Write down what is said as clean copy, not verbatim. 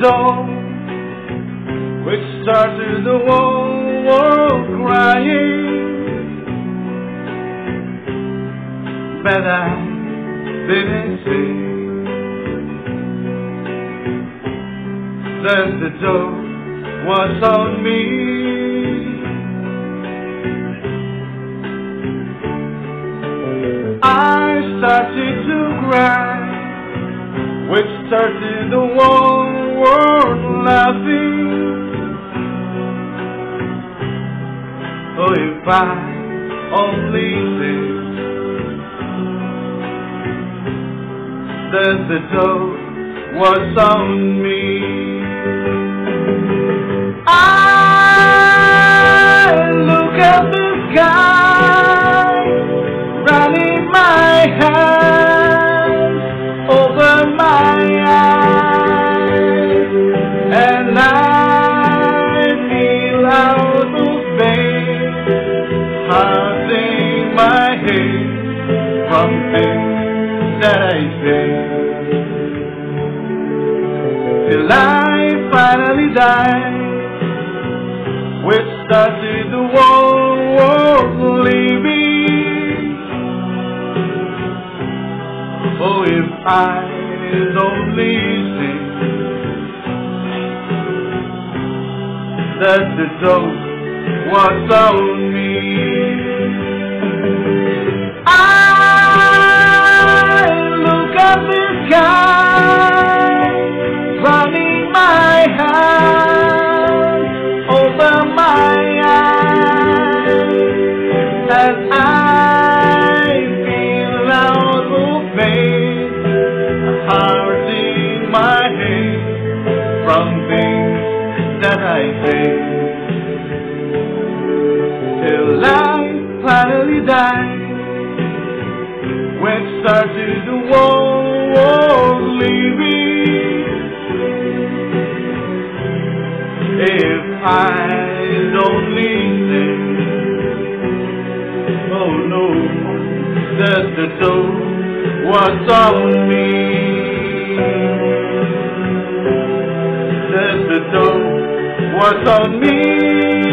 door which started the whole world crying, but I didn't see that the door was on me. I started to cry, which started the whole world laughing. Oh, if I only knew that the door was on me. I look at the sky, running my hands over my eyes, and I feel out of pain, hurting my head from things that I say, till I finally die, which started the whole world leaving. Oh, if I'd only seen that the door was on me. I look at the sky, running my hands over my eyes, and I feel out of pain, hurting my head from things that I say, till I finally die, when started the whole leaving. If I'd only knew, oh no, that the door was on me, that the door was on me.